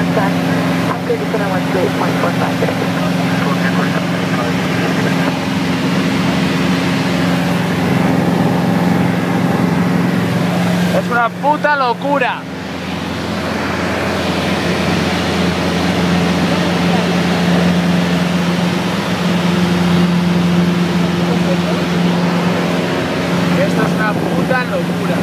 contact after descent on 128.45 seconds. Es una puta locura. Esto es una puta locura.